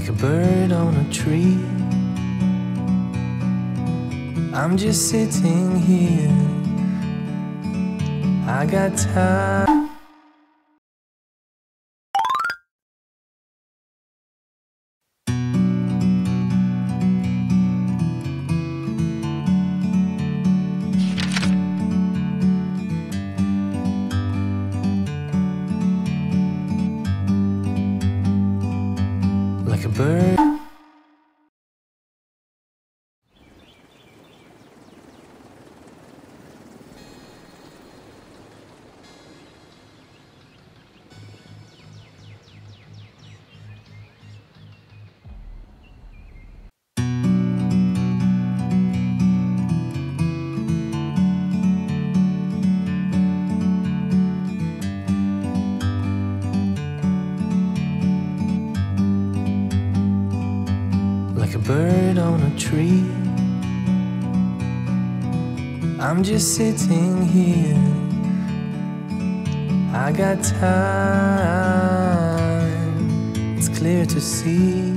like a bird on a tree. I'm just sitting here. I got time. Like a bird. Like a bird on a tree. I'm just sitting here. I got time. It's clear to see.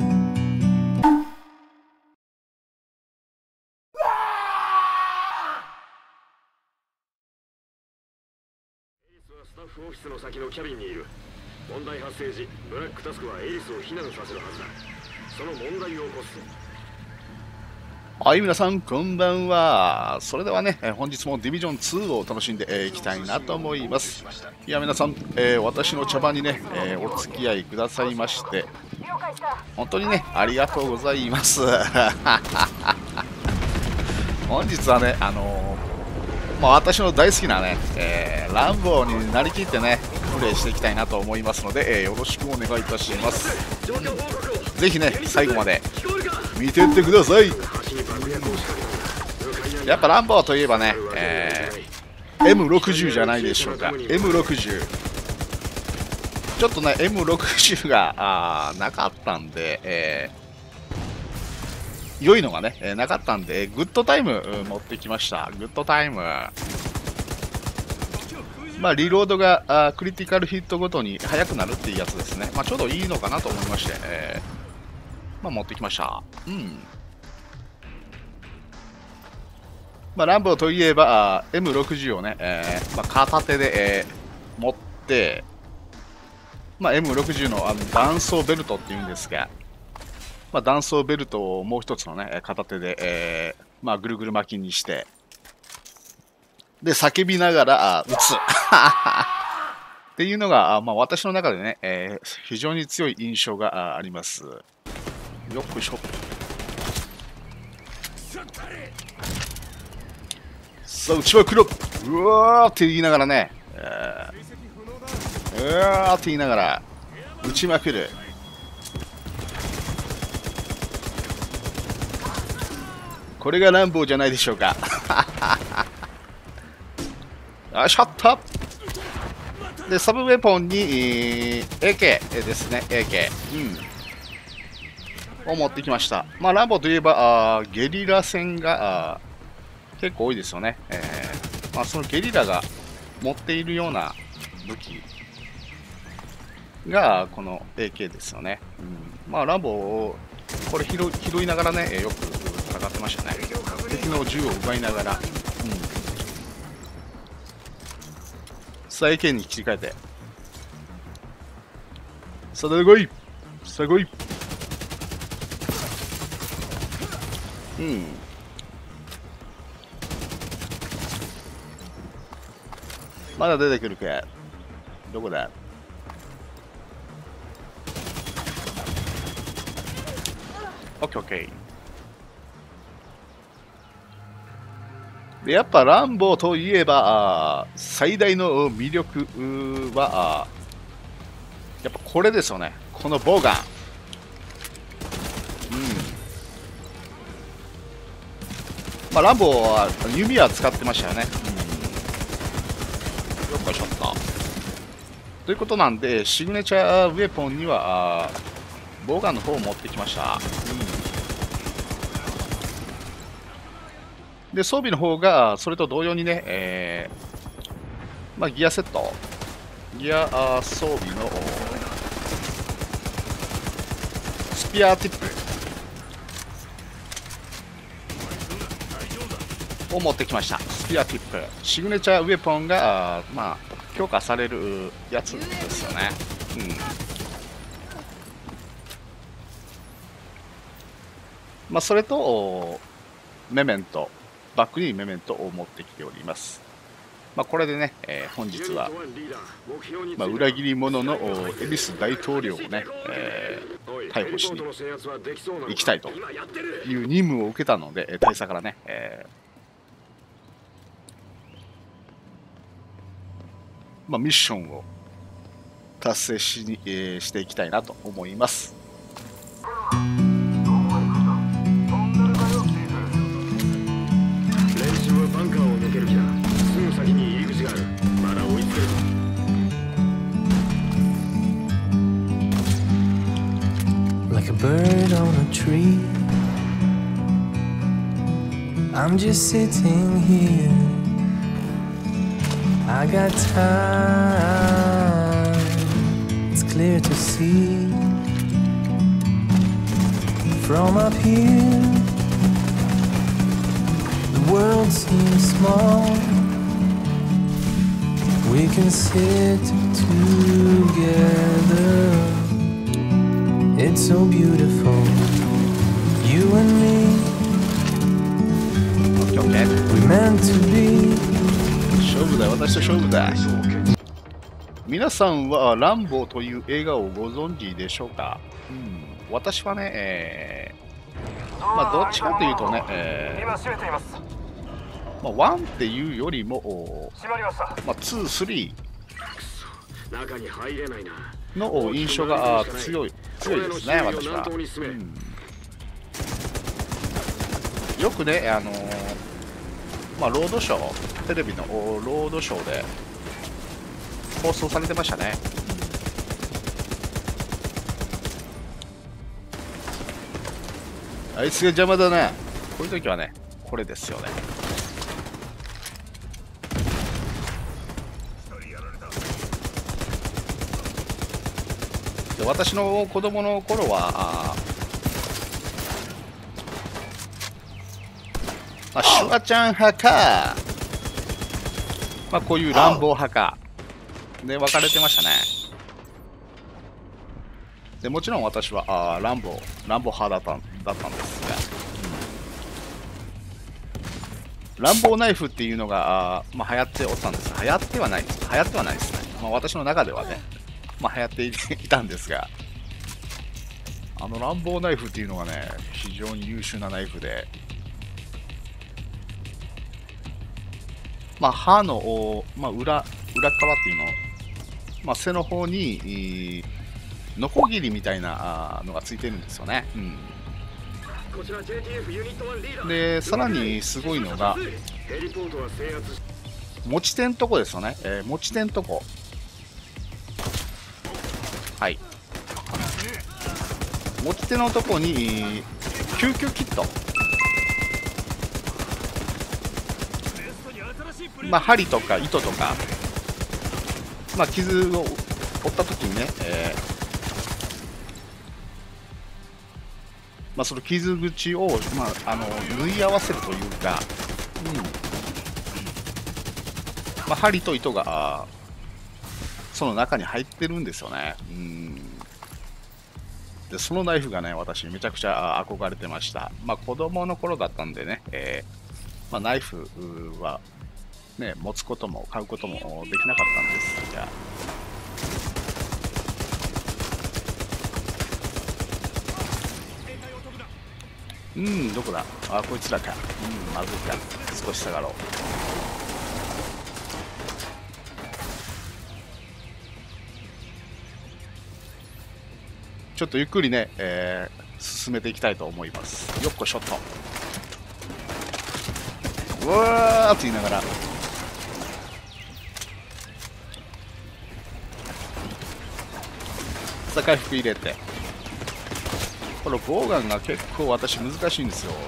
スタッフオフィスの先のキャビンにいる。問題発生時、ブラックタスクはエリスを避難させるはずだ。その問題を起こす。 はい、皆さん、こんばんは。それではね、本日もディビジョン2を楽しんでいきたいなと思います。いや、皆さん、私の茶番にね、お付き合いくださいまして、本当にね、ありがとうございます。本日はね、私の大好きなね、ランボーになりきってね、プレイしていきたいなと思いますので、よろしくお願いいたします。ぜひね、最後まで見てってください。やっぱランボーといえばね、M60 じゃないでしょうか。M60。ちょっとね、M60 がなかったんで、良いのがね、なかったんで、グッドタイム持ってきました。グッドタイム。まあ、リロードがクリティカルヒットごとに速くなるっていうやつですね。まあ、ちょうどいいのかなと思いまして、まあ、持ってきました。うん。まあ、ランボーといえば、M60 をね、まあ、片手で、持って、まあ、M60 の弾倉ベルトっていうんですが、まあ、弾倉ベルトをもう一つのね、片手で、まあ、ぐるぐる巻きにして、で、叫びながら撃つ。っていうのが、まあ、私の中でね、非常に強い印象があります。よっしょ。さあ、撃ちまくろ。うわーって言いながらね、うわーって言いながら、撃ちまくる。これがランボーじゃないでしょうか。あ、ショットで、サブウェポンに、AK ですね、AK、を持ってきました。まあ、ランボーといえば、ゲリラ戦が結構多いですよね。まあ、そのゲリラが持っているような武器が、この AK ですよね。まあ、ランボーを、これ拾いながらね、よく戦ってましたね。敵の銃を奪いながら。さあ、AK に切り替えて。さあ、出てこい。さあ、来い。まだ出てくるか。どこだ。オッケーオッケー。で、やっぱランボーといえば、最大の魅力は、やっぱこれですよね。このボウガン。まあ、ランボーは弓は使ってましたよね。よっこいしょっと。ということなんで、シグネチャーウェポンには、ボウガンの方を持ってきました。で、装備の方が、それと同様にね、まあ、ギアセット。ギア装備のスピピアティップを持ってきました。スピアティップ。シグネチャーウェポンが、まあ、強化されるやつですよね。まあ、それと、メメント、バックにメメントを持ってきております。まあ、これでね、本日は、まあ、裏切り者のエビス大統領をね、逮捕しに行きたいという任務を受けたので、大佐からね、まあ、ミッションを達成していきたいなと思います。 バンカーを抜ける気だ。すぐ先に入り口がある。まだ追いつける。 Like a bird on a tree, I'm just sitting here. I got time, it's clear to see. From up here the world seems small. We can sit together. It's so beautiful. You and me, we're meant to be. 勝負だ、私と勝負だ。皆さんはランボーという映画をご存知でしょうか？私はね、まあどっちかというとね、 今閉めています。 まあ、1っていうよりも、まあ、2、3 中に入れないなの印象が強いですね、私は。よくね、まあ、ロードショー、テレビのロードショーで放送されてましたね。あいつが邪魔だな。こういう時はね、これですよね。で、私の子供の頃は、まあ、シュワちゃん派か、まあ、こういう乱暴派かで分かれてましたね。でもちろん私はランボ派だったんですが、ランボーナイフっていうのがまあ、流行っておったんです。流行ってはないですね。まあ、私の中ではね、まあ、流行っていたんですが、ランボーナイフっていうのがね、非常に優秀なナイフで、まあ、刃の、まあ、裏側っていうの、まあ、背の方にノコギリみたいなのがついてるんですよね。で、さらにすごいのが持ち手のとこですよね。持ち手のとこ、はい、持ち手のとこに救急キット、まあ、針とか糸とか、まあ、傷を負った時にね、まあ、その傷口を、まあ、縫い合わせるというか、まあ、針と糸がその中に入ってるんですよね。で、そのナイフがね、私めちゃくちゃ憧れてました。まあ、子供の頃だったんでね、まあ、ナイフはね、持つことも買うこともできなかったんですが、どこだ？こいつらか。まずいか。少し下がろう。ちょっとゆっくりね、進めていきたいと思います。よっこショット。うわーって言いながら。さあ、回復入れて。このボウガンが結構私難しいんですよ。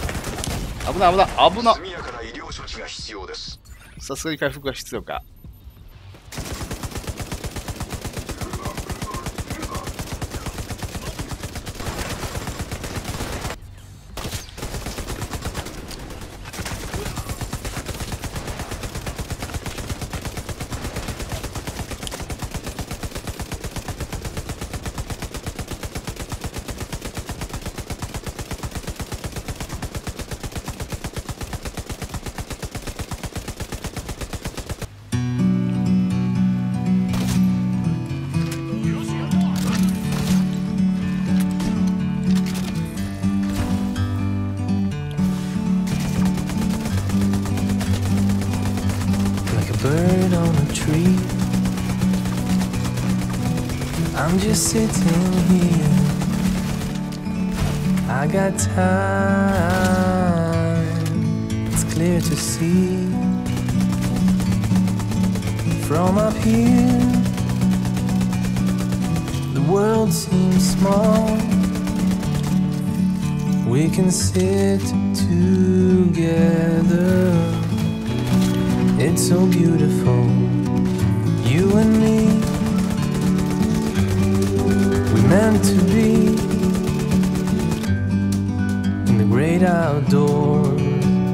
危ない。さすがに回復が必要か。 I'm just sitting here. I got time. It's clear to see from up here. The world seems small. We can sit together. It's so beautiful, you and me. We're meant to be in the great outdoors,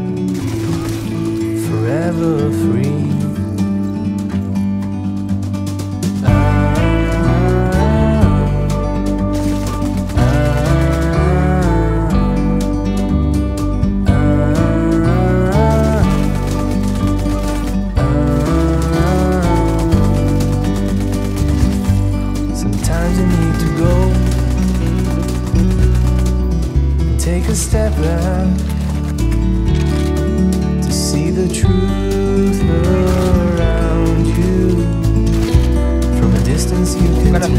forever free. Take a step back to see the truth around you. From a distance you can tell.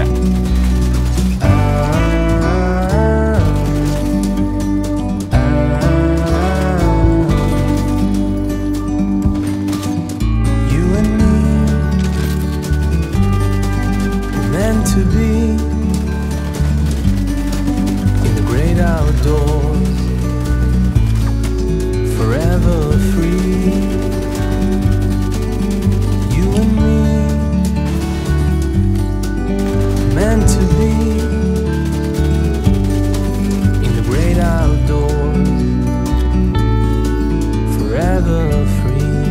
You and me were meant to be outdoors, forever free. You and me, meant to be in the great outdoors, forever free.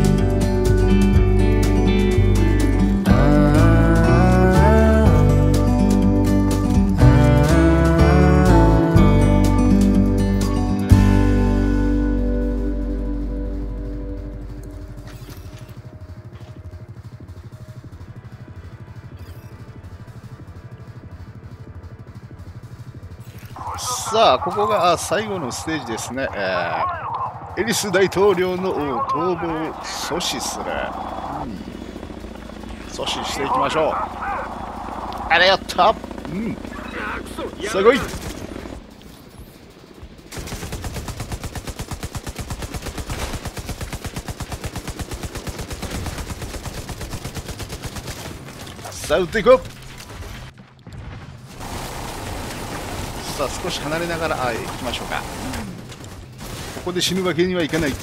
さあ、ここが最後のステージですね。エリス大統領の逃亡を阻止する。阻止していきましょう。あれやった。すごい。さあ、撃っていこう。さあ、少し離れながら行きましょうか。ここで死ぬわけにはいかない。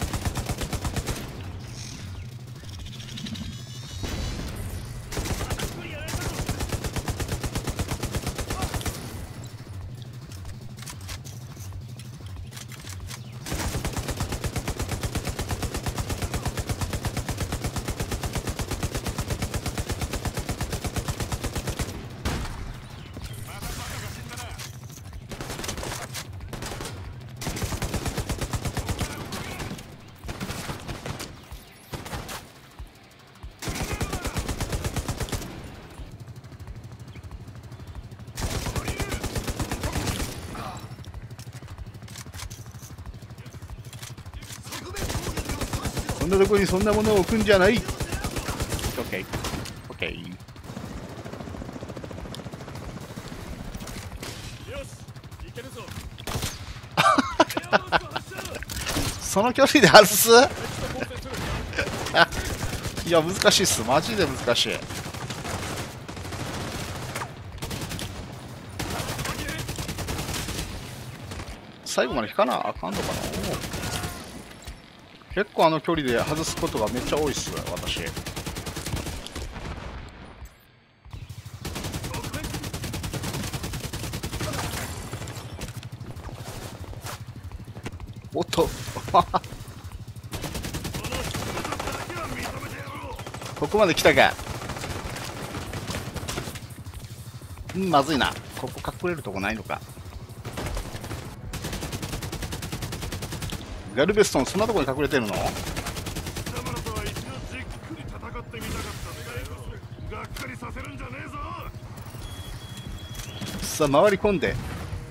そんなとこにそんなものを置くんじゃない。 OK OK。 その距離で外すいや、難しいっす。マジで難しい。最後まで引かなあかんのかな。結構あの距離で外すことがめっちゃ多いっす、私。おっとここまで来たか。まずいな。ここ隠れるとこないのか。ガルベストン、そんなとこに隠れてるの？さあ、回り込んで。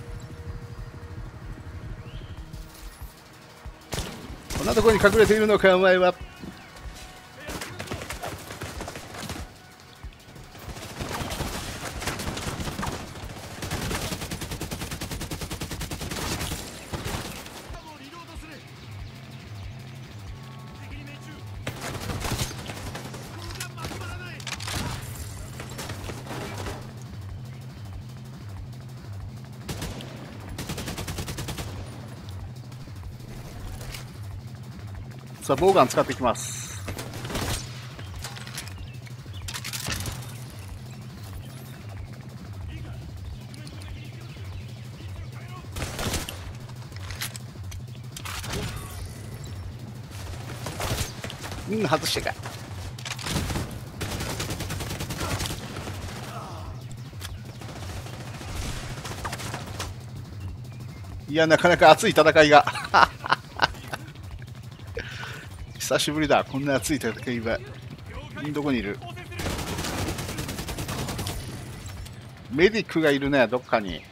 こんなところに隠れているのか、お前は。 さあ、ボウガン使っていきます。外してか。いや、なかなか熱い戦いが。久しぶりだ、こんな熱い戦いが。どこにいる？メディックがいるね、どっかに。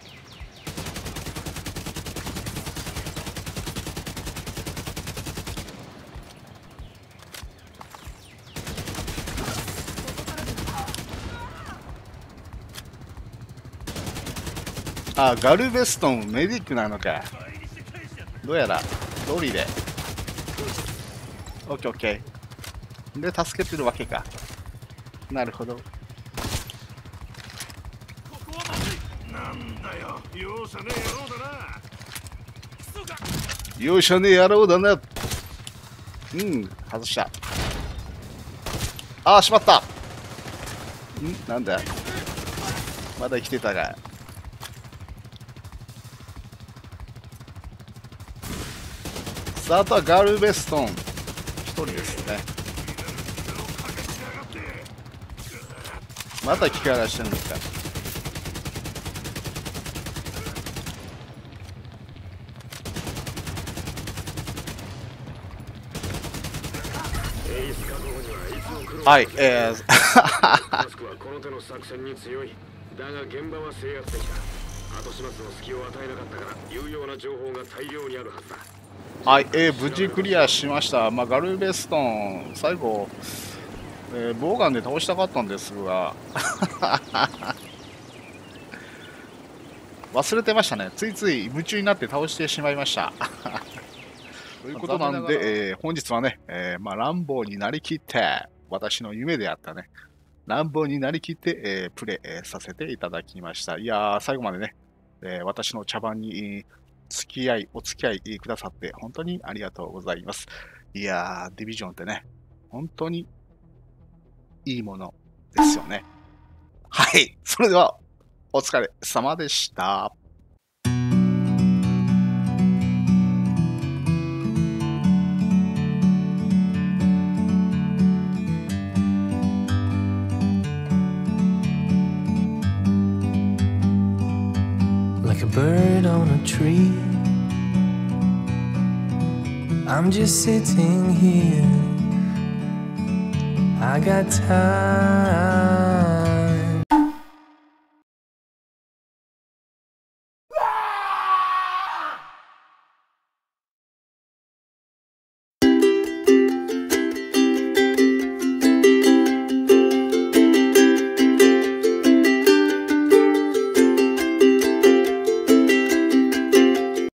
あ、ガルベストン、メディックなのか。どうやら、ロリで。オッケーオッケー。で、助けてるわけか。なるほど。 なんだよ、容赦ねえ野郎だな。 容赦ねえ野郎だな。外した。ああ、しまった。なんだ。まだ生きてたが。さあ、あとはガルベストン。一人ですね。また機械出してるんですか。はい、 タスクはこの手の作戦に強い。だが現場は制圧的だ。後始末の隙を与えなかったから有用な情報が大量にあるはずだ。 はい、無事クリアしました。まあ、ガルベストン、最後、ボウガンで倒したかったんですが、忘れてましたね。ついつい夢中になって倒してしまいました。ということなんで、本日はね、ランボーになりきって、私の夢であったね、ランボーになりきって、プレイ、させていただきました。いやー、最後までね、私の茶番に、お付き合いくださって本当にありがとうございます。いやー、ディビジョンってね、本当にいいものですよね。はい、それではお疲れ様でした。 Like a bird on a tree, I'm just sitting here. I got time.